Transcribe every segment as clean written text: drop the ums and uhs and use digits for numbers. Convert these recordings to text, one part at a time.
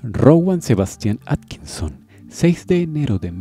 Rowan Sebastian Atkinson, 6 de enero de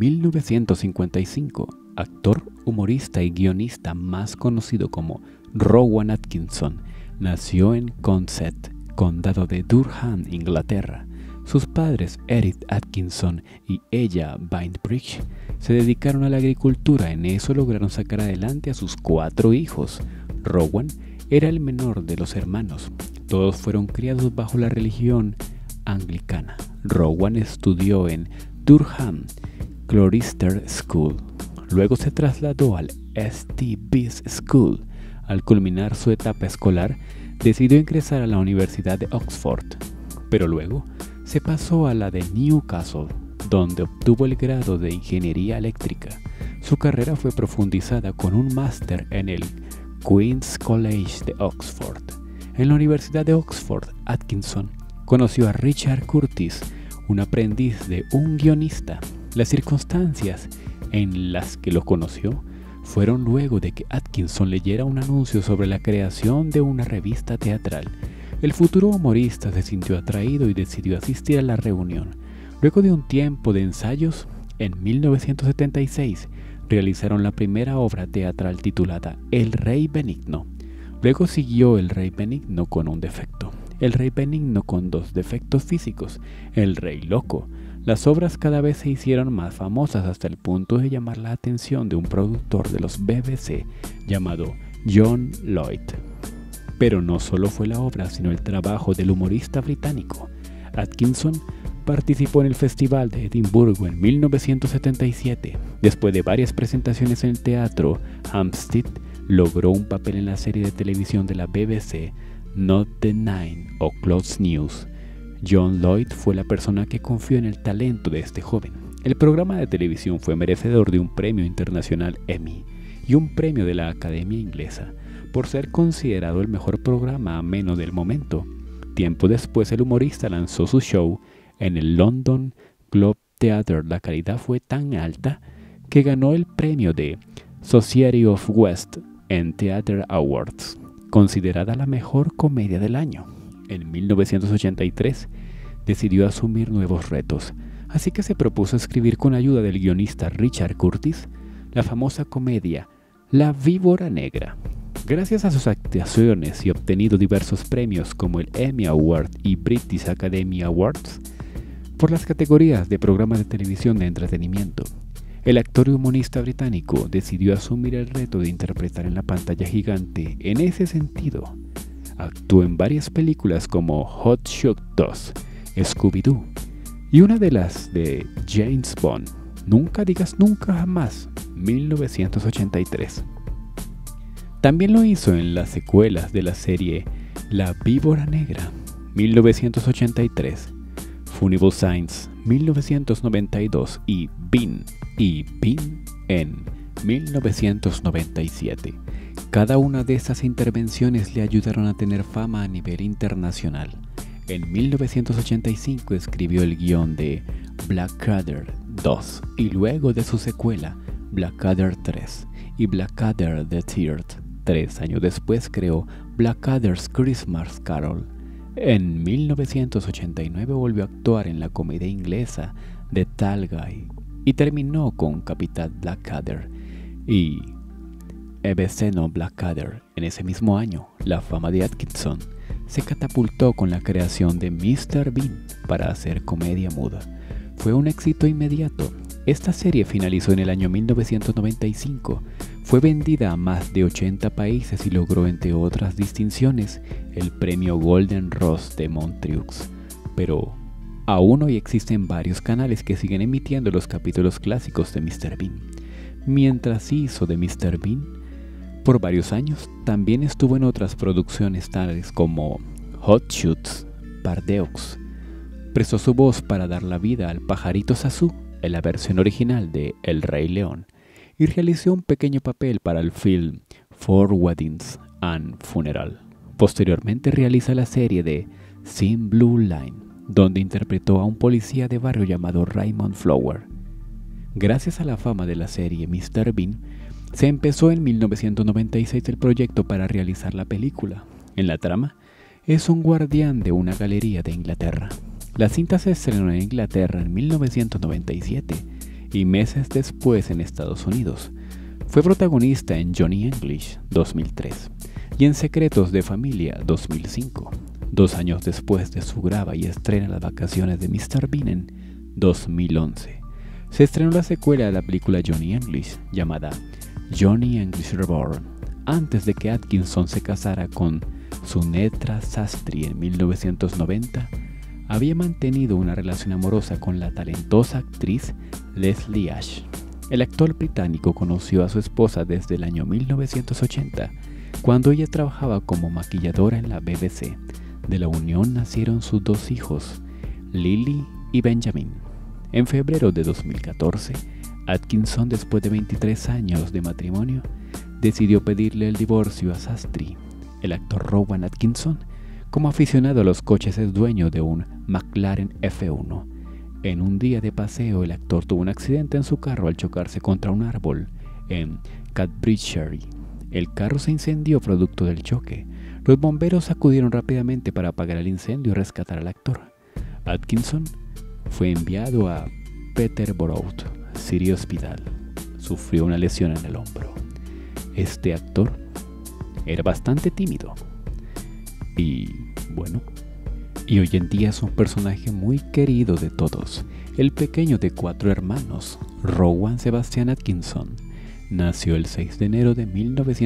1955, actor, humorista y guionista más conocido como Rowan Atkinson, nació en Consett, condado de Durham, Inglaterra. Sus padres, Edith Atkinson y ella, Bainbridge, se dedicaron a la agricultura. En eso lograron sacar adelante a sus 4 hijos. Rowan era el menor de los hermanos. Todos fueron criados bajo la religión anglicana. Rowan estudió en Durham Cloister School. Luego se trasladó al St. Bees School. Al culminar su etapa escolar, decidió ingresar a la Universidad de Oxford, pero luego se pasó a la de Newcastle, donde obtuvo el grado de Ingeniería Eléctrica. Su carrera fue profundizada con un máster en el Queen's College de Oxford. En la Universidad de Oxford, Atkinson conoció a Richard Curtis, un aprendiz de un guionista. Las circunstancias en las que lo conoció fueron luego de que Atkinson leyera un anuncio sobre la creación de una revista teatral. El futuro humorista se sintió atraído y decidió asistir a la reunión. Luego de un tiempo de ensayos, en 1976 realizaron la primera obra teatral titulada El Rey Benigno. Luego siguió El Rey Benigno con un defecto, El Rey Benigno con 2 defectos físicos, El Rey Loco. Las obras cada vez se hicieron más famosas hasta el punto de llamar la atención de un productor de los BBC llamado John Lloyd. Pero no solo fue la obra, sino el trabajo del humorista británico. Atkinson participó en el Festival de Edimburgo en 1977. Después de varias presentaciones en el teatro Hampstead, logró un papel en la serie de televisión de la BBC Not the 9 o Close News. John Lloyd fue la persona que confió en el talento de este joven. El programa de televisión fue merecedor de un premio internacional Emmy y un premio de la Academia Inglesa por ser considerado el mejor programa ameno del momento. Tiempo después, el humorista lanzó su show en el London Globe Theatre. La calidad fue tan alta que ganó el premio de Society of West en Theatre Awards, considerada la mejor comedia del año. En 1983 decidió asumir nuevos retos, así que se propuso escribir con ayuda del guionista Richard Curtis la famosa comedia La Víbora Negra. Gracias a sus actuaciones y obtenido diversos premios como el Emmy Award y British Academy Awards por las categorías de programas de televisión de entretenimiento, el actor y humorista británico decidió asumir el reto de interpretar en la pantalla gigante. En ese sentido, actuó en varias películas como Hot Shot 2, Scooby-Doo y una de las de James Bond, Nunca digas nunca jamás, 1983. También lo hizo en las secuelas de la serie La Víbora Negra, 1983, Funny Signs, 1992 y Bean en 1997. Cada una de estas intervenciones le ayudaron a tener fama a nivel internacional. En 1985 escribió el guión de Blackadder 2 y luego de su secuela Blackadder 3 y Blackadder The Third. 3 años después creó Blackadder's Christmas Carol. En 1989 volvió a actuar en la comedia inglesa The Tall Guy y terminó con Capitán Blackadder y Ebezeno Blackadder. En ese mismo año, la fama de Atkinson se catapultó con la creación de Mr. Bean para hacer comedia muda. Fue un éxito inmediato. Esta serie finalizó en el año 1995. Fue vendida a más de 80 países y logró, entre otras distinciones, el premio Golden Rose de Montreux. Pero aún hoy existen varios canales que siguen emitiendo los capítulos clásicos de Mr. Bean. Mientras hizo de Mr. Bean por varios años, también estuvo en otras producciones tales como Hot Shots, Pardeaux. Prestó su voz para dar la vida al pajarito Sasu en la versión original de El Rey León y realizó un pequeño papel para el film Four Weddings and Funeral. Posteriormente realiza la serie de Thin Blue Line, donde interpretó a un policía de barrio llamado Raymond Flower. Gracias a la fama de la serie Mr. Bean, se empezó en 1996 el proyecto para realizar la película. En la trama, es un guardián de una galería de Inglaterra. La cinta se estrenó en Inglaterra en 1997 y meses después en Estados Unidos. Fue protagonista en Johnny English 2003 y en Secretos de Familia 2005. 2 años después de su graba y estrena Las vacaciones de Mr. Bean en 2011. Se estrenó la secuela de la película Johnny English llamada Johnny English Reborn, antes de que Atkinson se casara con Sunetra Sastry en 1990. Había mantenido una relación amorosa con la talentosa actriz Leslie Ash. El actor británico conoció a su esposa desde el año 1980, cuando ella trabajaba como maquilladora en la BBC. De la unión nacieron sus 2 hijos, Lily y Benjamin. En febrero de 2014, Atkinson, después de 23 años de matrimonio, decidió pedirle el divorcio a Sastry. El actor Rowan Atkinson, como aficionado a los coches, es dueño de un McLaren F1. En un día de paseo, el actor tuvo un accidente en su carro al chocarse contra un árbol en Cadbury. El carro se incendió producto del choque. Los bomberos acudieron rápidamente para apagar el incendio y rescatar al actor. Atkinson fue enviado a Peterborough City Hospital. Sufrió una lesión en el hombro. Este actor era bastante tímido y hoy en día es un personaje muy querido de todos. El pequeño de 4 hermanos, Rowan Sebastian Atkinson, nació el 6 de enero de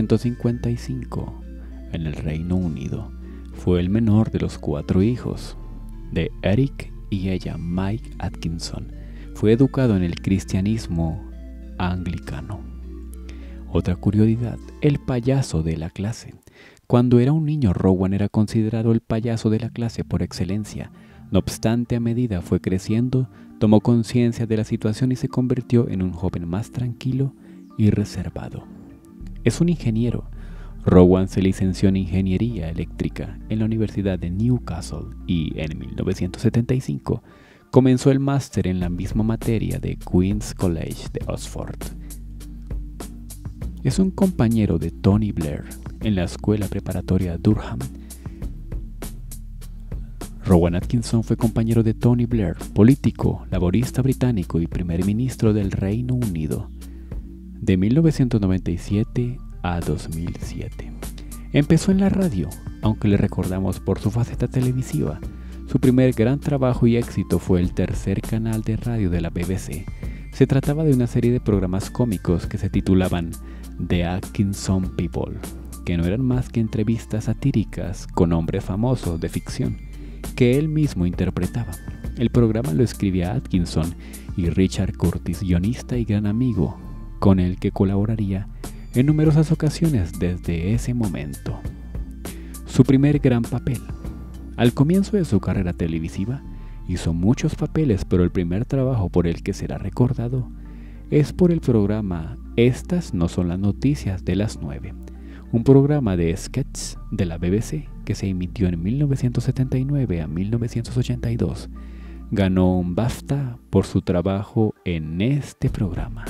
1955 en el Reino Unido. Fue el menor de los 4 hijos de Eric y ella, Mike Atkinson. Fue educado en el cristianismo anglicano. Otra curiosidad, el payaso de la clase. Cuando era un niño, Rowan era considerado el payaso de la clase por excelencia. No obstante, a medida fue creciendo, tomó conciencia de la situación y se convirtió en un joven más tranquilo y reservado. Es un ingeniero. Rowan se licenció en Ingeniería Eléctrica en la Universidad de Newcastle y en 1975 comenzó el máster en la misma materia de Queen's College de Oxford. Es un compañero de Tony Blair en la escuela preparatoria Durham. Rowan Atkinson fue compañero de Tony Blair, político, laborista británico y primer ministro del Reino Unido, de 1997 a 2007. Empezó en la radio, aunque le recordamos por su faceta televisiva. Su primer gran trabajo y éxito fue el tercer canal de radio de la BBC. Se trataba de una serie de programas cómicos que se titulaban The Atkinson People, que no eran más que entrevistas satíricas con hombres famosos de ficción que él mismo interpretaba. El programa lo escribía Atkinson y Richard Curtis, guionista y gran amigo, con el que colaboraría en numerosas ocasiones desde ese momento. Su primer gran papel. Al comienzo de su carrera televisiva, hizo muchos papeles, pero el primer trabajo por el que será recordado es por el programa Estas no son las noticias de las 9, un programa de sketches de la BBC que se emitió en 1979 a 1982. Ganó un BAFTA por su trabajo en este programa.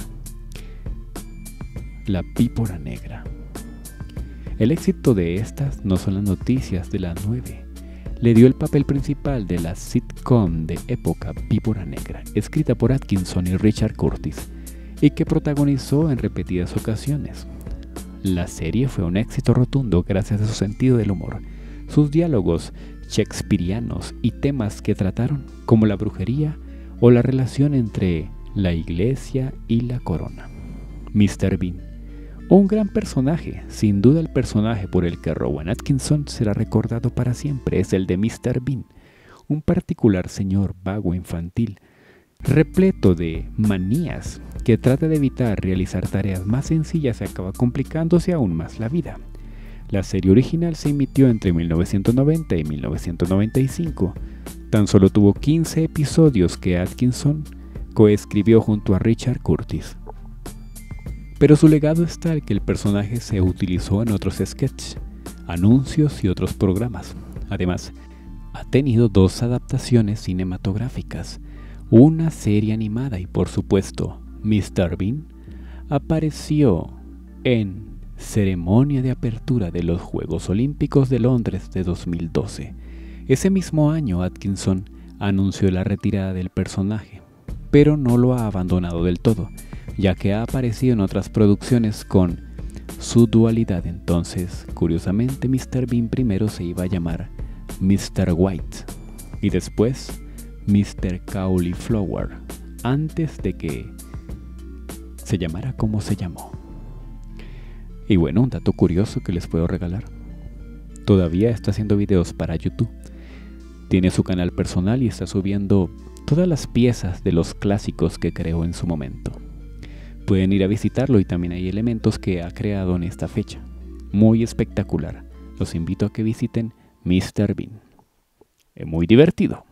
La Pípora Negra. El éxito de Estas no son las noticias de las 9 le dio el papel principal de la sitcom de época Pípora Negra, escrita por Atkinson y Richard Curtis, y que protagonizó en repetidas ocasiones. La serie fue un éxito rotundo gracias a su sentido del humor, sus diálogos shakespearianos y temas que trataron, como la brujería o la relación entre la iglesia y la corona. Mr. Bean. Un gran personaje, sin duda el personaje por el que Rowan Atkinson será recordado para siempre es el de Mr. Bean, un particular señor vago infantil, repleto de manías, que trata de evitar realizar tareas más sencillas y acaba complicándose aún más la vida. La serie original se emitió entre 1990 y 1995. Tan solo tuvo 15 episodios que Atkinson coescribió junto a Richard Curtis. Pero su legado es tal que el personaje se utilizó en otros sketches, anuncios y otros programas. Además, ha tenido 2 adaptaciones cinematográficas, una serie animada y, por supuesto, Mr. Bean apareció en ceremonia de apertura de los Juegos Olímpicos de Londres de 2012. Ese mismo año, Atkinson anunció la retirada del personaje, pero no lo ha abandonado del todo, ya que ha aparecido en otras producciones con su dualidad. Entonces, curiosamente, Mr. Bean primero se iba a llamar Mr. White y después Mr. Cauliflower, antes de que se llamara como se llamó. Y bueno, un dato curioso que les puedo regalar: todavía está haciendo videos para YouTube. Tiene su canal personal y está subiendo todas las piezas de los clásicos que creó en su momento. Pueden ir a visitarlo y también hay elementos que ha creado en esta fecha. Muy espectacular. Los invito a que visiten Mr. Bean. Es muy divertido.